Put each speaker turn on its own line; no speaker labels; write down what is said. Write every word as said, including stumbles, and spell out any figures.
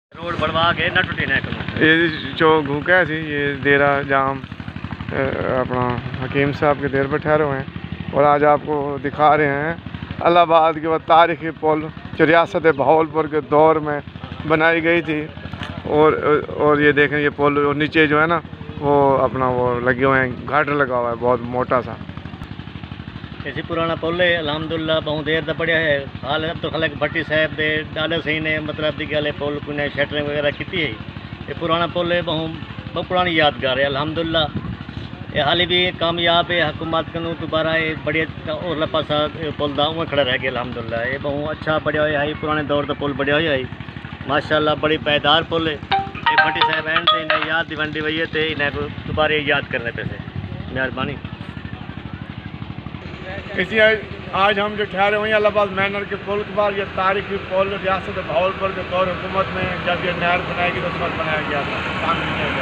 Road बढ़वा के न टूटी ना करो।
ये जो घूका सी ये देरा जाम अपना हकीम साहब के देर पर ठहरे हुए हैं और आज आपको दिखा रहे हैं इलाहाबाद के बाद तारीखी पुल जो रियासत बहावलपुर के दौर में बनाई गई थी। और और ये देखें ये पुल और नीचे जो है ना वो अपना वो लगे हुए हैं, घाट लगा हुआ है बहुत मोटा सा।
ऐसी पुराना पुल है अलहमदुलिल्लाह बहुत देर तक बढ़िया है। हाल अब तो खलक भट्टी साहब दे डाले सही ने मतलब दी गल पुल को शटरिंग वगैरह की है। ये पुराना पुल है बहुत बहुत पुरानी यादगार है अलहमदुलिल्लाह। ये हाल भी कामयाब है हुकूमत कनू दोबारा ये बढ़िया और पासा पुल दा उवें खड़ा रह गया अलहमदुलिल्लाह। ये बहुत अच्छा बढ़िया होया है पुराने दौर का पुल बढ़िया होया है माशाअल्लाह बड़ी पायदार पुल है। ये भट्टी साहब एंड से इन्हें याद दिवंडी हुई है तो इन्हें दोबारा याद करने पे से मेहरबानी।
इसी आज हम जो ठहरे हुए हैं इलाहाबाद मैनर के पुल के बाद ये तारीखी पुल रियासत बहावलपुर के दौर हुकूमत में जब ये नहर बनाई गई तो उस वक्त बनाया गया था।